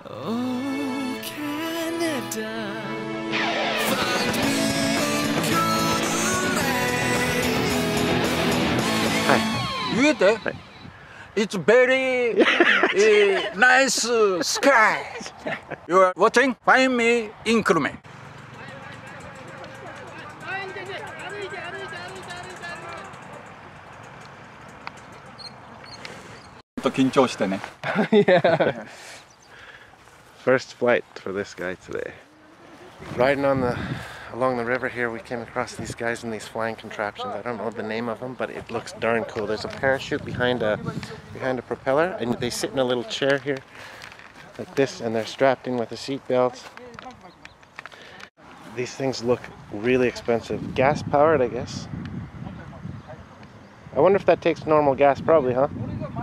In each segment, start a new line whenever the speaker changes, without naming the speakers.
Oh, Canada, find me good.
言えて、It's very nice sky. You are watching? Find me in 久留米。ちょっと緊張してね。
Yeah. First flight for this guy today. Riding along the river here, we came across these guys in these flying contraptions. I don't know the name of them, but it looks darn cool. There's a parachute behind a propeller, and they sit in a little chair here, like this, and they're strapped in with a seat belt. These things look really expensive. Gas powered, I guess. I wonder if that takes normal gas, probably, huh?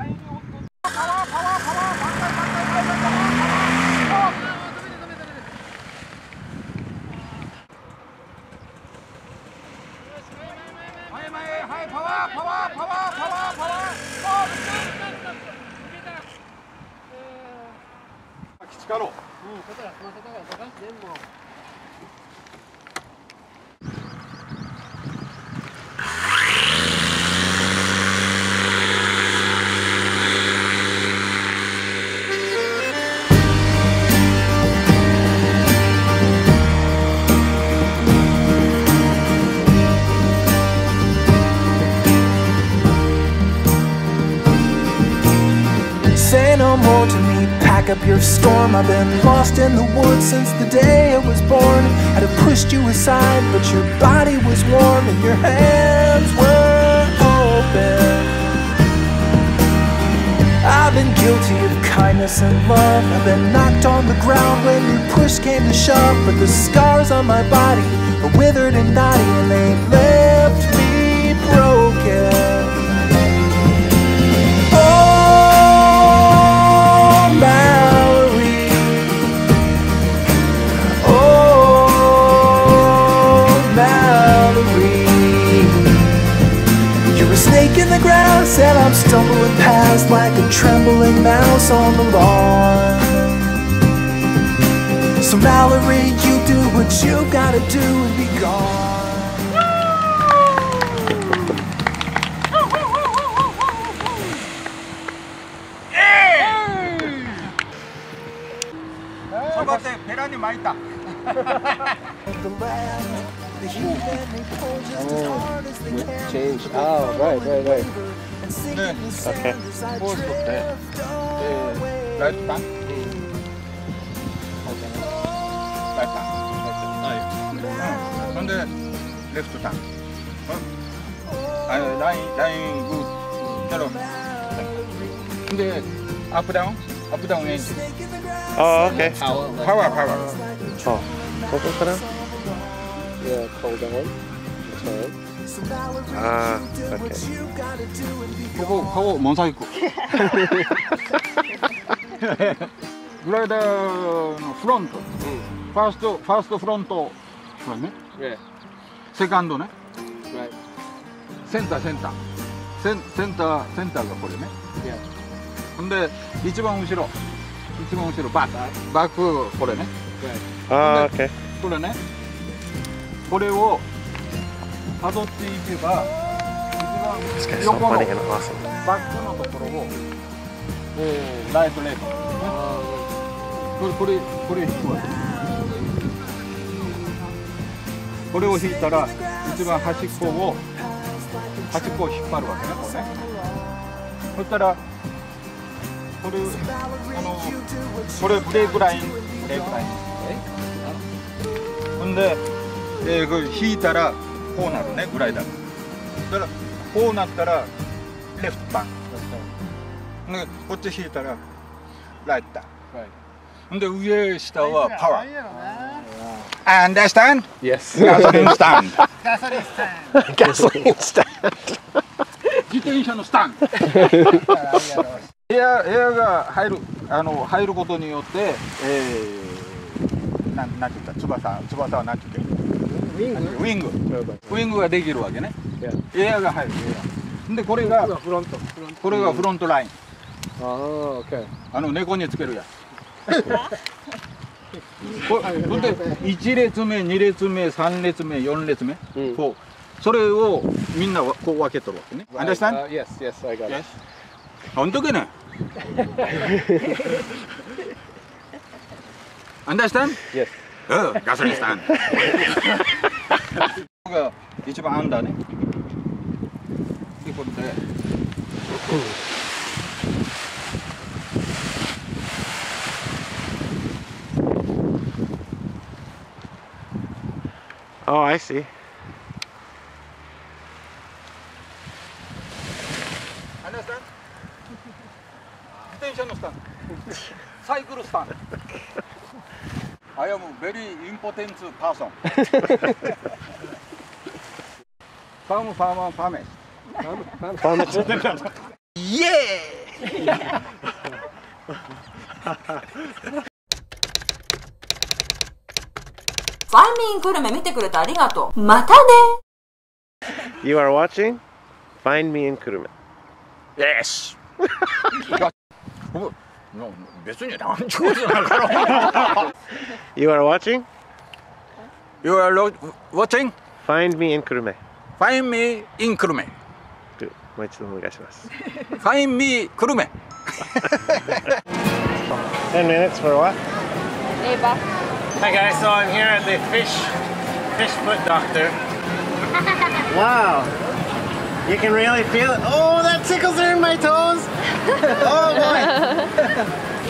Say no more to me, pack up your storm. I've been lost in the woods since the day I was born. I'd have pushed you aside, but your body was warm and your hands were open. I've been guilty of kindness and love. I've been knocked on the ground when your push came to shove. But the scars on my body are withered and knotty, and they left me broken. In the ground, said I'm stumbling past like a trembling mouse on the lawn. So Mallory, you do what you gotta do and be gone.
Change. Oh, right.
네.
Okay.
포스트 때 라이트 반? 라이트 반. 근데 레프트 반. 아니 라인 그 대로. 근데 업다운 엔진.
Oh, okay.
파워.
Oh, open for now? Yeah, hold on. Sorry. Ah, okay.
ここモンサイク。グライダーのフロント。ファーストフロント。これね。
Yeah.
セカンドね。
Right.
センターがこれね。
Yeah.
ほんで一番後ろバックこれね。
Ah, okay.
これね。これを辿っていけば一番横のバックのところをライトレート。これ引くわけ。これを引いたら一番端っこを引っ張るわけね。これね。そしたらこれブレークライン。ほんでこれ引いたらこうなるね、グライダー。だからこうなったらレフトバン。こっち引いたらライトだ。ほんで上下はパワー。Understand?
Yes.
Gasoline stand.
Gasoline stand.
自転車のスタンド。エアが入ることによって、なんて言った翼はなんて言ってウィングができるわけね。エアが入る。でこれがフロントライン。猫につけるやつ。 근데 1列目、2列目、3列目、4列目、こうそれをみんなこう分けとるわけね。Understand?
Yes, yes, I got it.
어떻게 네? Understand?
Yes.
가솔린 스탄. 가 이치반 안다네. 이건데.
Oh, I see.
Understand? Attention stand. Cycle stand. I am a very important person. Farmer. Yeah!
ファイミングルメ見てくれてありがとう。またね。
You are watching Find Me in Kurume.
Yes! 別に何ちゅうことだから。
You are watching
You are watching
Find Me in Kurume.
Find Me in Kurume.
もう一度お願いします。
Find Me Kurume.
10 minutes for what?
Eva.
Hi guys, so I'm here at the fish foot doctor. Wow, you can really feel it. Oh, that tickles are in my toes. Oh boy.